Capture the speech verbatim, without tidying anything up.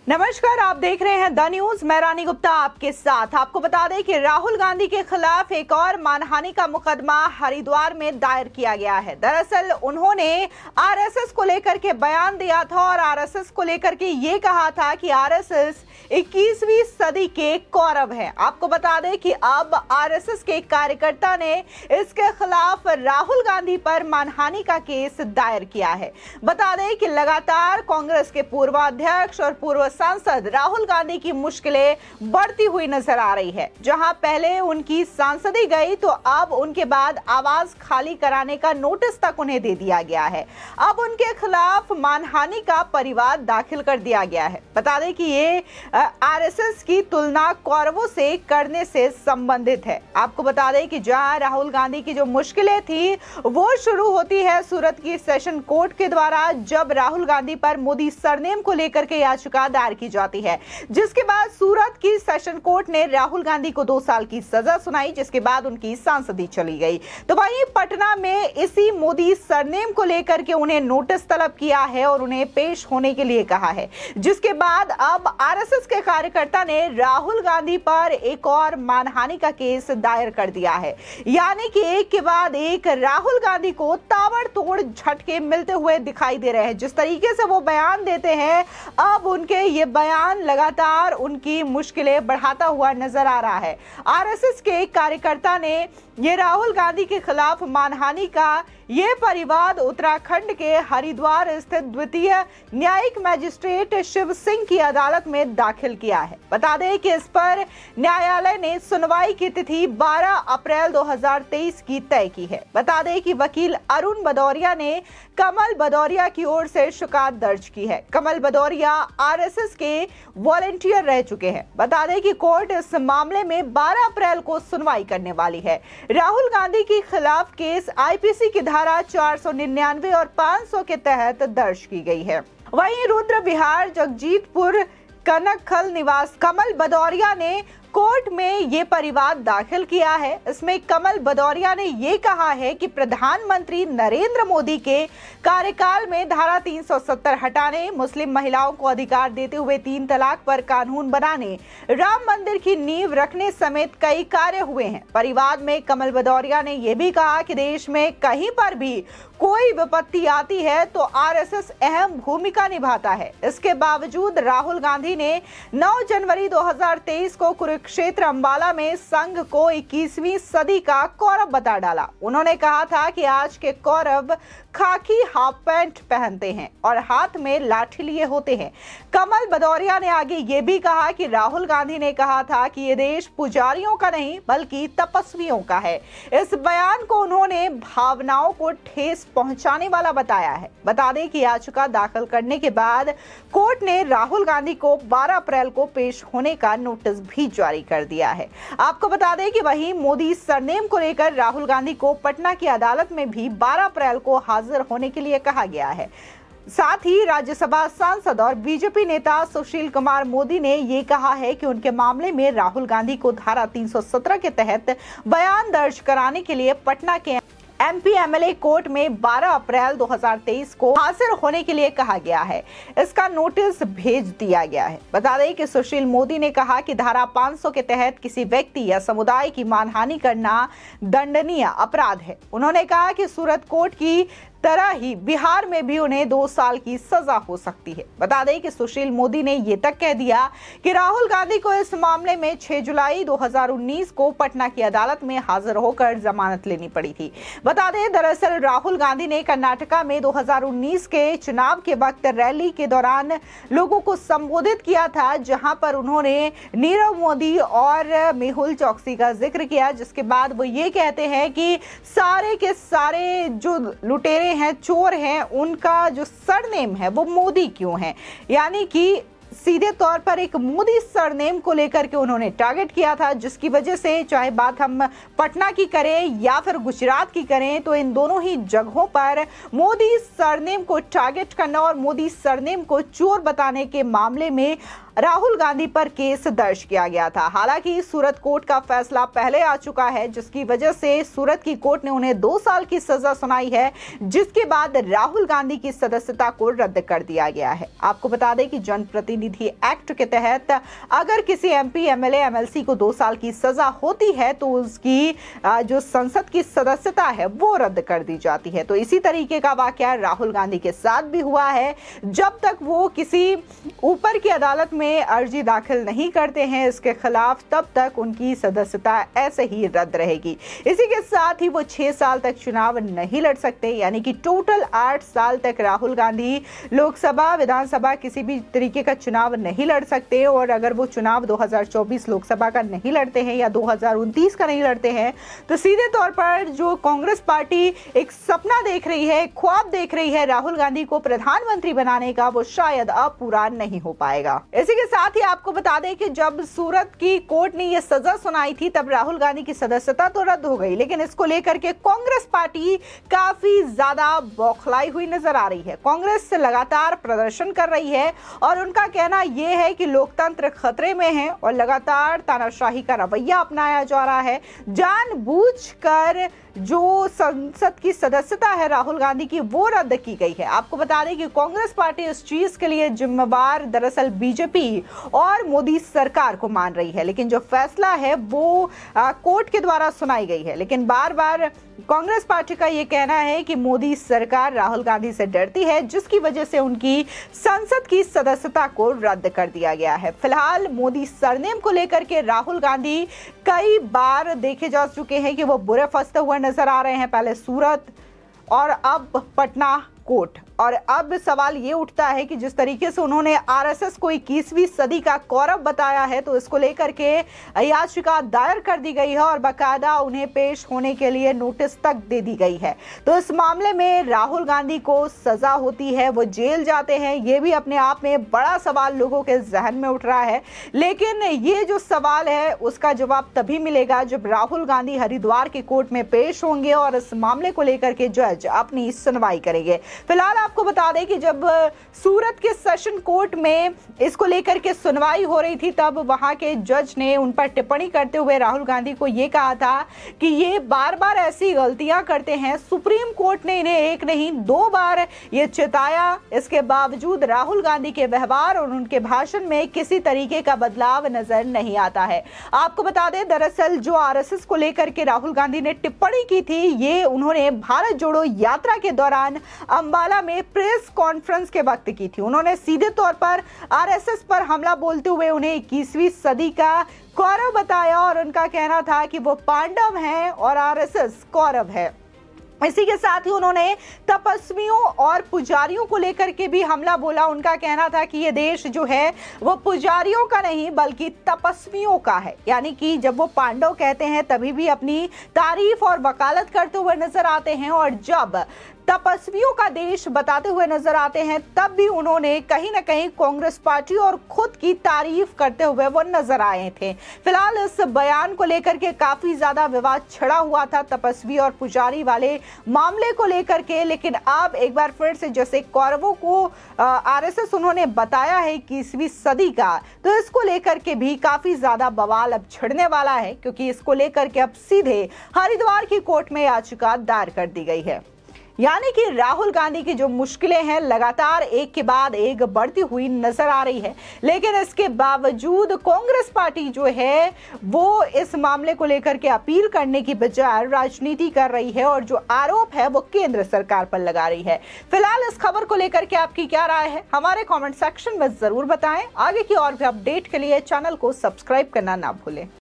नमस्कार, आप देख रहे हैं द न्यूज। मैं रानी गुप्ता आपके साथ। आपको बता दें कि राहुल गांधी के खिलाफ एक और मानहानि का मुकदमा हरिद्वार में दायर किया गया है। दरअसल उन्होंने आरएसएस को लेकर के बयान दिया था और आरएसएस को लेकर के ये कहा था कि आरएसएस इक्कीसवीं सदी के कौरव है। आपको बता दें कि अब आरएसएस के कार्यकर्ता ने इसके खिलाफ राहुल गांधी पर मानहानि का केस दायर किया है। बता दें कि लगातार कांग्रेस के पूर्व अध्यक्ष और पूर्व सांसद राहुल गांधी की मुश्किलें बढ़ती हुई नजर आ रही है। जहां पहले उनकी सांसदी गई तो अब उनके बाद आवास खाली कराने का नोटिस तक उन्हें दे दिया गया है। अब उनके खिलाफ मानहानि का परिवाद दाखिल कर दिया गया है। बता दें कि ये आरएसएस की तुलना कौरवों से करने से संबंधित है। आपको बता दें कि जहां राहुल गांधी की जो मुश्किलें थी वो शुरू होती है सूरत की सेशन कोर्ट के द्वारा, जब राहुल गांधी पर मोदी सरनेम को लेकर के याचिका दायर की जाती है, जिसके बाद सूरत की सेशन कोर्ट ने राहुल गांधी को दो साल की सजा सुनाई, जिसके बाद उनकी सांसदी चली गई। तो वहीं पटना में इसी मोदी सरनेम को लेकर के उन्हें नोटिस तलब किया है और उन्हें पेश होने के लिए कहा है, जिसके बाद अब आरएसएस के कार्यकर्ता ने राहुल गांधी पर एक और मानहानि का केस दायर कर दिया है। यानी कि एक के बाद एक राहुल गांधी को ताबड़तोड़ झटके मिलते हुए दिखाई दे रहे हैं। जिस तरीके से वो बयान देते हैं, अब उनके ये बयान लगातार उनकी मुश्किलें बढ़ाता हुआ नजर आ रहा है। आरएसएस के एक कार्यकर्ता ने ये राहुल गांधी के खिलाफ मानहानि का ये परिवाद उत्तराखंड के हरिद्वार स्थित द्वितीय न्यायिक मजिस्ट्रेट शिव सिंह की अदालत में दाखिल किया है। बता दें कि इस पर न्यायालय ने सुनवाई की तिथि बारह अप्रैल दो हज़ार तेईस की तय की है। बता दें कि वकील अरुण भदौरिया ने कमल भदौरिया की ओर से शिकायत दर्ज की है। कमल भदौरिया आरएसएस के वॉलंटियर रह चुके हैं। बता दें कि कोर्ट इस मामले में बारह अप्रैल को सुनवाई करने वाली है। राहुल गांधी के खिलाफ केस आईपीसी की धारा चार सौ निन्यानवे और पाँच सौ के तहत दर्ज की गई है। वहीं रुद्र विहार जगजीतपुर कनकखल निवास कमल भदौरिया ने कोर्ट में ये परिवाद दाखिल किया है। इसमें कमल भदौरिया ने ये कहा है कि प्रधानमंत्री नरेंद्र मोदी के कार्यकाल में धारा तीन सौ सत्तर हटाने, मुस्लिम महिलाओं को अधिकार देते हुए तीन तलाक पर कानून बनाने, राम मंदिर की नींव रखने समेत कई कार्य हुए हैं। परिवाद में कमल भदौरिया ने यह भी कहा कि देश में कहीं पर भी कोई विपत्ति आती है तो आरएसएस अहम भूमिका निभाता है। इसके बावजूद राहुल गांधी ने नौ जनवरी दो हज़ार तेईस को कुरुक्षेत्र अंबाला में संघ को इक्कीसवीं सदी का कौरव बता डाला। उन्होंने कहा था कि आज के कौरव खाकी हाफ पैंट पहनते हैं और हाथ में लाठी लिए होते हैं। कमल भदौरिया ने आगे ये भी कहा कि राहुल गांधी ने कहा था कि ये देश पुजारियों का नहीं बल्कि तपस्वियों का है। इस बयान को उन्होंने भावनाओं को ठेस पहुंचाने वाला बताया है। बता दें कि याचिका दाखिल करने के बाद कोर्ट ने राहुल गांधी को बारह अप्रैल को पेश होने का नोटिस भी जारी कर दिया है। आपको बता दें कि वहीं मोदी सरनेम को लेकर राहुल गांधी को पटना की अदालत में भी बारह अप्रैल को हाजिर होने के लिए कहा गया है। साथ ही राज्यसभा सांसद और बीजेपी नेता सुशील कुमार मोदी ने ये कहा है कि उनके मामले में राहुल गांधी को धारा तीन सौ सत्रह के तहत बयान दर्ज कराने के लिए पटना के एमपी एमएलए कोर्ट में बारह अप्रैल दो हज़ार तेईस को हाजिर होने के लिए कहा गया है। इसका नोटिस भेज दिया गया है। बता दें कि सुशील मोदी ने कहा कि धारा पाँच सौ के तहत किसी व्यक्ति या समुदाय की मानहानि करना दंडनीय अपराध है। उन्होंने कहा कि सूरत कोर्ट की तरह ही बिहार में भी उन्हें दो साल की सजा हो सकती है। बता दें कि सुशील मोदी ने ये तक कह दिया कि राहुल गांधी को इस मामले में छह जुलाई दो हज़ार उन्नीस को पटना की अदालत में हाजिर होकर जमानत लेनी पड़ी थी। बता दें दरअसल राहुल गांधी ने कर्नाटका में दो हज़ार उन्नीस के चुनाव के वक्त रैली के दौरान लोगों को संबोधित किया था, जहां पर उन्होंने नीरव मोदी और मेहुल चौकसी का जिक्र किया, जिसके बाद वो ये कहते हैं कि सारे के सारे जो लुटेरे हैं, चोर हैं, उनका जो सरनेम है वो मोदी क्यों है। यानी कि सीधे तौर पर एक मोदी सरनेम को लेकर के उन्होंने टारगेट किया था, जिसकी वजह से चाहे बात हम पटना की करें या फिर गुजरात की करें तो इन दोनों ही जगहों पर मोदी सरनेम को टारगेट करना और मोदी सरनेम को चोर बताने के मामले में राहुल गांधी पर केस दर्ज किया गया था। हालांकि सूरत कोर्ट का फैसला पहले आ चुका है, जिसकी वजह से सूरत की कोर्ट ने उन्हें दो साल की सजा सुनाई है, जिसके बाद राहुल गांधी की सदस्यता को रद्द कर दिया गया है। आपको बता दें कि जनप्रतिनिधि विधि एक्ट के तहत अगर किसी एमपी, एमएलए, एमएलसी को दो साल की सजा होती है तो उसकी जो संसद की सदस्यता है वो रद्द कर दी जाती है। तो इसी तरीके का वाकया राहुल गांधी के साथ भी हुआ है। जब तक वो किसी ऊपर की अदालत में अर्जी दाखिल नहीं करते हैं इसके खिलाफ, तब तक उनकी सदस्यता ऐसे ही रद्द रहेगी। इसी के साथ ही वो छह साल तक चुनाव नहीं लड़ सकते, यानी कि टोटल आठ साल तक राहुल गांधी लोकसभा, विधानसभा किसी भी तरीके का चुनाव नहीं लड़ सकते। और अगर वो चुनाव दो हज़ार चौबीस लोकसभा का नहीं लड़ते हैं या दो हज़ार उनतीस का नहीं लड़ते हैं तो सीधे तौर पर जो कांग्रेस पार्टी एक सपना देख रही है, ख्वाब देख रही है राहुल गांधी को प्रधानमंत्री बनाने का, वो शायद अब पूरा नहीं हो पाएगा। इसी के साथ ही आपको बता दें कि जब सूरत की कोर्ट ने यह सजा सुनाई थी तब राहुल गांधी की सदस्यता तो रद्द हो गई, लेकिन इसको लेकर के कांग्रेस पार्टी काफी ज्यादा बौखलाई हुई नजर आ रही है। कांग्रेस लगातार प्रदर्शन कर रही है और उनका कहना यह है कि लोकतंत्र खतरे में है और लगातार तानाशाही का रवैया अपनाया जा रहा है। जानबूझकर जो संसद की सदस्यता है राहुल गांधी की वो रद्द की गई है। आपको बता दें कि कांग्रेस पार्टी इस चीज के लिए जिम्मेवार दरअसल बीजेपी और मोदी सरकार को मान रही है, लेकिन जो फैसला है वो आ, कोर्ट के द्वारा सुनाई गई है। लेकिन बार बार कांग्रेस पार्टी का ये कहना है कि मोदी सरकार राहुल गांधी से डरती है, जिसकी वजह से उनकी संसद की सदस्यता को रद्द कर दिया गया है। फिलहाल मोदी सरनेम को लेकर के राहुल गांधी कई बार देखे जा चुके हैं कि वो बुरे फंसते हुए नजर आ रहे हैं, पहले सूरत और अब पटना कोर्ट। और अब सवाल ये उठता है कि जिस तरीके से उन्होंने आरएसएस को इक्कीसवीं सदी का कौरव बताया है तो इसको लेकर के याचिका दायर कर दी गई है और बाकायदा उन्हें पेश होने के लिए नोटिस तक दे दी गई है। तो इस मामले में राहुल गांधी को सजा होती है, वो जेल जाते हैं, ये भी अपने आप में बड़ा सवाल लोगों के जहन में उठ रहा है। लेकिन ये जो सवाल है उसका जवाब तभी मिलेगा जब राहुल गांधी हरिद्वार के कोर्ट में पेश होंगे और इस मामले को लेकर के जज अपनी सुनवाई करेंगे। फिलहाल आपको बता दें कि जब सूरत के सेशन कोर्ट में इसको लेकर के सुनवाई हो रही थी तब वहां के जज ने उन पर टिप्पणी करते हुए राहुल गांधी को यह कहा था कि ये बार बार ऐसी गलतियां करते हैं। सुप्रीम कोर्ट ने इन्हें एक नहीं दो बार ये चेताया, इसके बावजूद राहुल गांधी के व्यवहार और उनके भाषण में किसी तरीके का बदलाव नजर नहीं आता है। आपको बता दें दरअसल जो आरएसएस को लेकर के राहुल गांधी ने टिप्पणी की थी ये उन्होंने भारत जोड़ो यात्रा के दौरान अंबाला में प्रेस कॉन्फ्रेंस के वक्त की थी। उन्होंने सीधे तौर पर आरएसएस पर हमला बोलते हुए उन्हें इक्कीसवीं सदी का कौरव बताया और उनका कहना था कि वो पांडव हैं और आरएसएस कौरव है। इसी के साथ ही उन्होंने तपस्वियों और पुजारियों को लेकर के भी हमला बोला। उनका कहना था कि ये देश जो है वो पुजारियों का नहीं बल्कि तपस्वियों का है, यानी कि जब वो पांडव कहते हैं तभी भी अपनी तारीफ और वकालत करते हुए नजर आते हैं और जब तपस्वियों का देश बताते हुए नजर आते हैं तब भी उन्होंने कहीं ना कहीं कांग्रेस पार्टी और खुद की तारीफ करते हुए वो नजर आए थे। फिलहाल इस बयान को लेकर के काफी ज्यादा विवाद छिड़ा हुआ था तपस्वी और पुजारी वाले मामले को लेकर के, लेकिन अब एक बार फिर से जैसे कौरवों को आरएसएस उन्होंने बताया है इक्कीसवीं सदी का, तो इसको लेकर के भी काफी ज्यादा बवाल अब छिड़ने वाला है, क्योंकि इसको लेकर के अब सीधे हरिद्वार की कोर्ट में याचिका दायर कर दी गई है। यानी कि राहुल गांधी की जो मुश्किलें हैं लगातार एक के बाद एक बढ़ती हुई नजर आ रही है, लेकिन इसके बावजूद कांग्रेस पार्टी जो है वो इस मामले को लेकर के अपील करने की बजाय राजनीति कर रही है और जो आरोप है वो केंद्र सरकार पर लगा रही है। फिलहाल इस खबर को लेकर के आपकी क्या राय है हमारे कमेंट सेक्शन में जरूर बताएं। आगे की और भी अपडेट के लिए चैनल को सब्सक्राइब करना ना भूलें।